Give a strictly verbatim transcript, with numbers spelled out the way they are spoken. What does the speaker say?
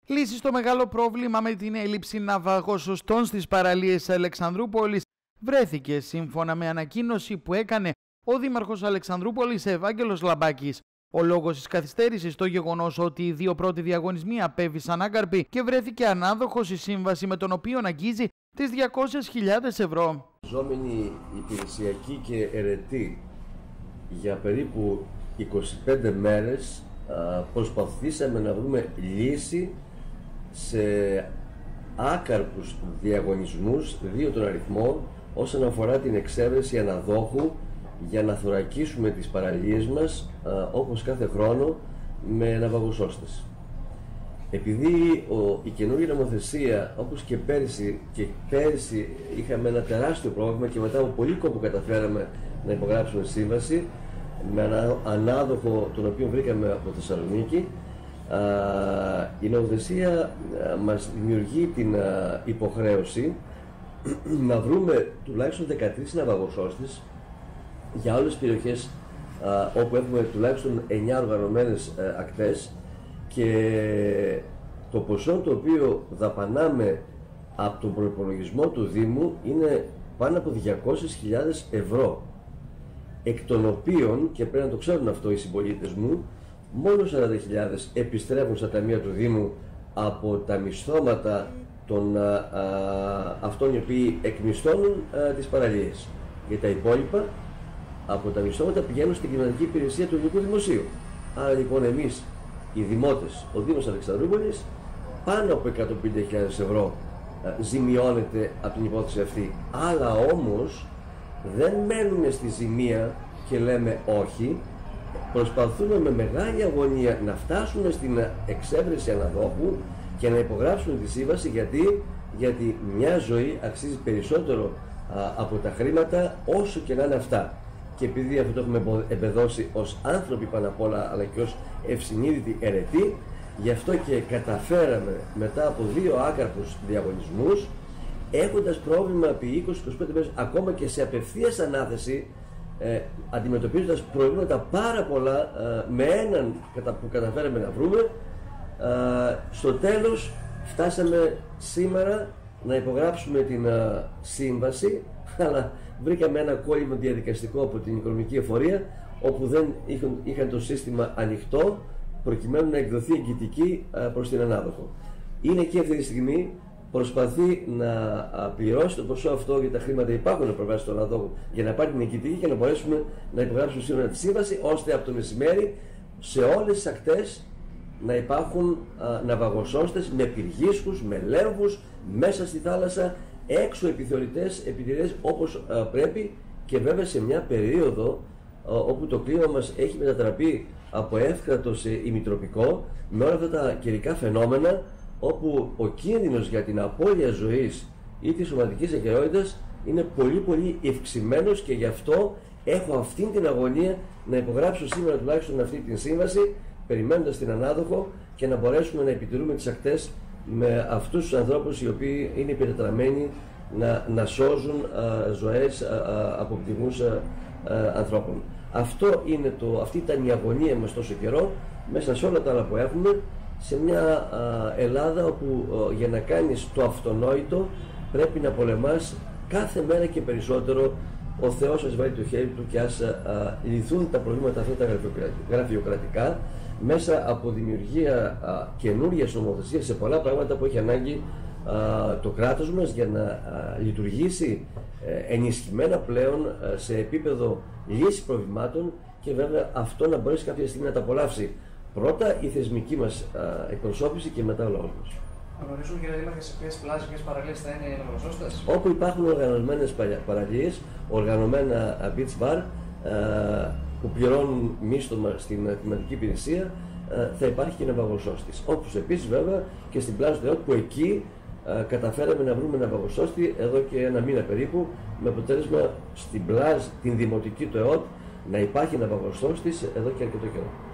Λύση στο μεγάλο πρόβλημα με την έλλειψη ναυαγοσωστών στις παραλίες Αλεξανδρούπολης βρέθηκε σύμφωνα με ανακοίνωση που έκανε ο Δήμαρχος Αλεξανδρούπολης Ευάγγελος Λαμπάκης. Ο λόγος της καθυστέρησης στο γεγονός ότι οι δύο πρώτοι διαγωνισμοί απέβησαν άγκαρποι και βρέθηκε ανάδοχος η σύμβαση με τον οποίο αγγίζει τις διακόσιες χιλιάδες ευρώ. Ζώμενοι υπηρεσιακοί και ερετοί για περίπου είκοσι πέντε μέρες προσπαθήσαμε να βρούμε λύση σε άκαρπους διαγωνισμούς, δύο των αριθμών, όσον αφορά την εξέβρεση αναδόχου για να θωρακίσουμε τις παραλίες μας όπως κάθε χρόνο με ναυαγοσώστες. Επειδή ο, η καινούργια νομοθεσία, όπως και πέρυσι, και πέρυσι είχαμε ένα τεράστιο πρόβλημα και μετά από πολύ κόπο καταφέραμε να υπογράψουμε σύμβαση με ένα ανάδοχο τον οποίο βρήκαμε από Θεσσαλονίκη, α, η νομοθεσία α, μας δημιουργεί την α, υποχρέωση να βρούμε τουλάχιστον δεκατρείς ναυαγοσώστες για όλες τις περιοχές α, όπου έχουμε τουλάχιστον εννιά οργανωμένες α, ακτές, και το ποσό το οποίο δαπανάμε από τον προϋπολογισμό του Δήμου είναι πάνω από διακόσιες χιλιάδες ευρώ, εκ των οποίων, και πρέπει να το ξέρουν αυτό οι συμπολίτες μου, μόνο σαράντα χιλιάδες επιστρέφουν στα ταμεία του Δήμου από τα μισθώματα των α, α, αυτών οι οποίοι εκμισθώνουν α, τις παραλίες. Για τα υπόλοιπα από τα μισθώματα πηγαίνουν στην κοινωνική υπηρεσία του ελληνικού δημοσίου. Άρα λοιπόν εμείς οι δημότες, ο Δήμος Αλεξανδρούπολης, πάνω από εκατόν πενήντα χιλιάδες ευρώ α, ζημιώνεται από την υπόθεση αυτή. Αλλά όμως δεν μένουμε στη ζημία και λέμε όχι, προσπαθούμε με μεγάλη αγωνία να φτάσουμε στην εξέβρεση αναδόχου και να υπογράψουμε τη σύμβαση. Γιατί, γιατί μια ζωή αξίζει περισσότερο α, από τα χρήματα, όσο και να είναι αυτά. Και επειδή αυτό το έχουμε εμπεδώσει ως άνθρωποι πάνω απ' όλα, αλλά και ως ευσυνείδητοι ερετοί, γι' αυτό και καταφέραμε μετά από δύο άκαρπους διαγωνισμούς, έχοντας πρόβλημα επί είκοσι με είκοσι πέντε μέρες, ακόμα και σε απευθείας ανάθεση, ε, αντιμετωπίζοντας προβλήματα πάρα πολλά, ε, με έναν που καταφέραμε να βρούμε, ε, στο τέλος φτάσαμε σήμερα να υπογράψουμε την ε, σύμβαση, αλλά βρήκαμε ένα κόλλημα διαδικαστικό από την οικονομική εφορία, όπου δεν είχαν, είχαν το σύστημα ανοιχτό προκειμένου να εκδοθεί εγκυτική ε, προς την ανάδοχο. Είναι εκεί αυτή τη στιγμή, προσπαθεί να πληρώσει το ποσό αυτό, για τα χρήματα υπάρχουν προβάσει στον αναδόχο, για να πάρει την εγκυτική και να μπορέσουμε να υπογράψουμε σήμερα τη σύμβαση, ώστε από το μεσημέρι σε όλες τις ακτές να υπάρχουν ναυαγοσώστες με πυργίσκους, με λέμβους, μέσα στη θάλασσα, έξω επιθεωρητές, επιτηρητές όπως α, πρέπει, και βέβαια σε μια περίοδο α, όπου το κλίμα μας έχει μετατραπεί από εύκρατο σε ημιτροπικό, με όλα αυτά τα καιρικά φαινόμενα, όπου ο κίνδυνος για την απώλεια ζωής ή της σωματικής ακεραιότητας είναι πολύ πολύ ευξημένος, και γι' αυτό έχω αυτήν την αγωνία να υπογράψω σήμερα τουλάχιστον αυτή την σύμβαση, περιμένοντας την ανάδοχο, και να μπορέσουμε να επιτηρούμε τις ακτές με αυτούς τους ανθρώπους οι οποίοι είναι υπερτετραμένοι να, να σώζουν α, ζωές α, α, από πτυγμούς α, α, ανθρώπων. Αυτό είναι το, αυτή ήταν η αγωνία μας τόσο καιρό, μέσα σε όλα τα άλλα που έχουμε, σε μια α, Ελλάδα όπου α, για να κάνεις το αυτονόητο πρέπει να πολεμάς κάθε μέρα και περισσότερο. Ο Θεός ας βάλει το χέρι του και ας α, λυθούν τα προβλήματα αυτά τα γραφειοκρατικά, μέσα από δημιουργία καινούργιας νομοθεσίας σε πολλά πράγματα που έχει ανάγκη α, το κράτος μας, για να α, λειτουργήσει ε, ενισχυμένα πλέον α, σε επίπεδο λύσης προβλημάτων, και βέβαια αυτό να μπορέσει κάποια στιγμή να τα απολαύσει πρώτα η θεσμική μας α, εκπροσώπηση και μετά ο λαός μας. Γνωρίζουμε, κύριε Δήμαρχε, σε ποιες πλάζες, σε ποιες παραλίες θα είναι οι ναυαγοσώστες? Όπου υπάρχουν οργανωμένες παραλίες, οργανωμένα beach bar, που πληρώνουν μίστομα στην κλιματική υπηρεσία, θα υπάρχει και ναυαγοσώστης. Όπως επίσης βέβαια και στην πλάζ του ΕΟΤ, που εκεί καταφέραμε να βρούμε ναυαγοσώστη εδώ και ένα μήνα περίπου, με αποτέλεσμα στην πλάζ την δημοτική του ΕΟΤ να υπάρχει ναυαγοσώστης εδώ και αρκετό καιρό.